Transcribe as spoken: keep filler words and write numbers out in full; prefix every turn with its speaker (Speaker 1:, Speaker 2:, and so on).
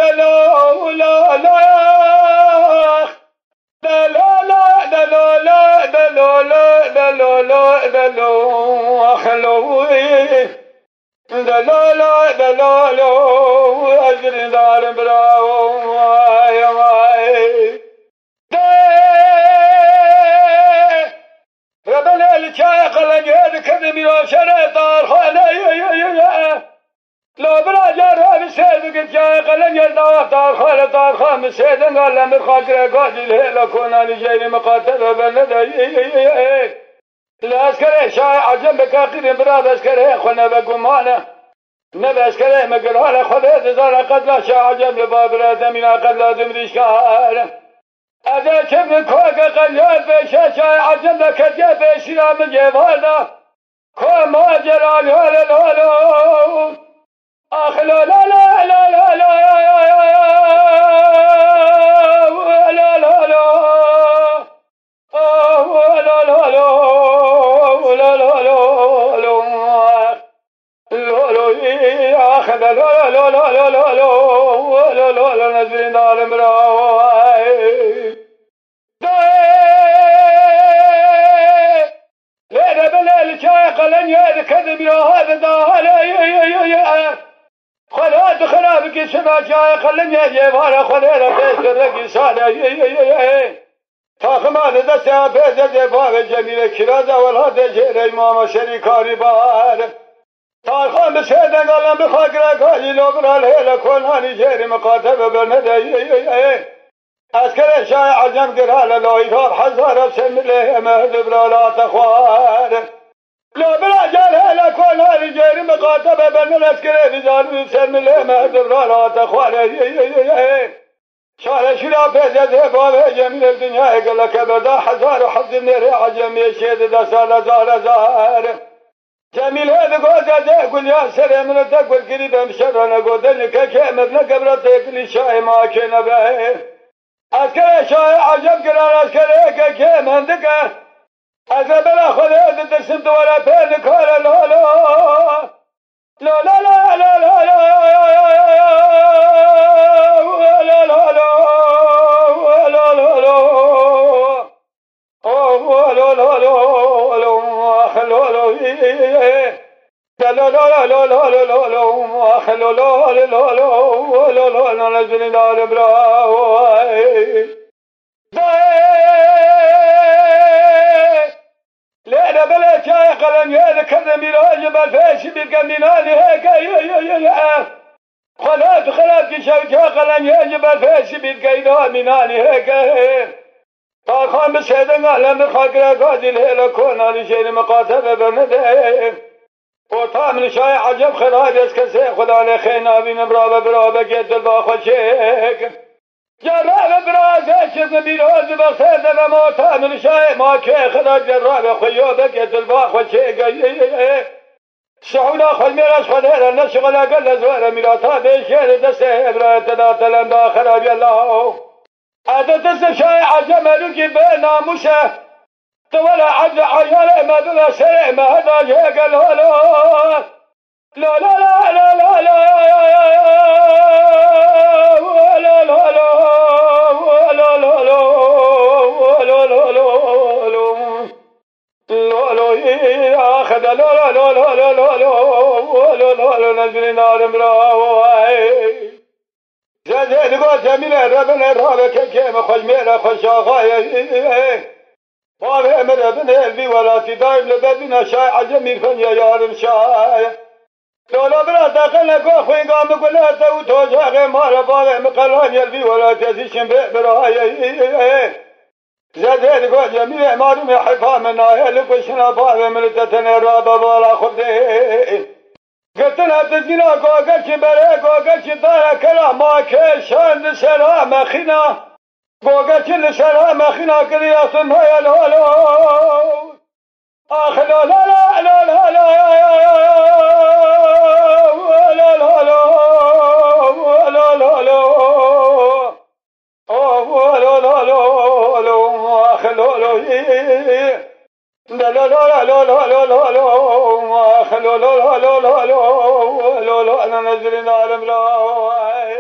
Speaker 1: مسيدن قال لم خاطر قاعد له كنا نجي مقاتل بلد لا اسكره شاي عجب كاقير براد اسكره خنا بقمانه نبى اسكره مقراله خذ زار قد لا شاي عجب بابره من قد لا دمريش كان اذا كم كوك قليل بشاي عجب كجب شرام جبالنا كو ما جرى لا لا لا اخ لا لا لا لا لا لا لا لا لا لا لا لا لا لا لا نزلنا على مراي لا بلا الشاي قلن يا كذب يا هذا ده لا يا يا يا خلات خرابك سما شاي قلن يا جبار خلينا بسرك ساده يا يا يا تاخم هذا سافز جبار جميل كرازه ولا دجر امام شريكاري بار تارخان بسيدن قالن بخاكره قاجي لوبرال هيلا كوناني جيري مقاتب بندي اسكر شاي عجم قرال لويثار حزار بسمله مهد برالا تخوار لوبرال جال هيلا كوناني جيري مقاتب بندي اسكر بزار بسمله مهد برالا تخوار شار شرا بيزه باب جميل الدنيا قال كبدا حزار حظ النار عجم يشيد دسال زار زار جميل هذا قوة ده كل يا سلام من تقول قريب مشرنا قدني ككمل نقبل تقلي شاي ما كنا به أذكر شاي عجب قرار أذكر ككم عندك أذكر أخذ هذا تسمت ولا بين كار لا لا لا لا لا لا لا لا لا لا لا لا لا أوه لا لا لا لا لا لا لا لا لا لا لا لا لا لا لا لا لا لا نزل دار براوي لا بلا شاي قلم يا كذا ميراج بالفاش بالكمينان هيك يا يا يا خلات خلات شوكه قلم يا جبل فاش بالكيدا مينان هيك تاخان بسيدن قالن خاكره قادل هيلا كوناني شيء مقاتل بندي وطعم شاي عجب خراب اسكسي خدا لخينا بين برابة برابة قد الباخو شيك جراب برازة شد بيروز بسيدة لما طعم شاي ما كي خدا جراب خيوبة قد الباخو شيك سعودا خل ميراس خدير النشغل قل زوار ميراتا بيشير دسه ابرات داتلن دا خراب الله هذا دس شاي عجب لكي بينا مشه ولا عد عيال ما دون شيء ما هذا جيك لا لا لا لا لا لا لا لا لا لا لا لا أخذ لا لا لا لا لا لا لا لا لا نزل نار مراوي زين قول جميل ربنا رابك كيما خوش ميلا خوش آغايا بابا امر ابن البي ولا تدايم لبدنا شاي عجمي فنيا يارم شاي لولا برا داخلنا كو خوي قام قلنا تو توجه مار بابا مقلان يلبي ولا تزيشن براي زادين قول جميع معلوم حفا من اهل كشنا بابا من تتنى رابا ولا خدين قلتنا تزينا قوقش بري قوقش دارا كلا ما كيشان سلام اخينا قوقش لسلام اخينا قرياس هيا لا لا اخ لا لا لا لا لا لا لا لا لا لا لا اوه لا لا لا لا اخ لا لا لا لا لا لا لا لا لا لا اخ لا لا لا لا لا لا لا لا نزلنا على ملا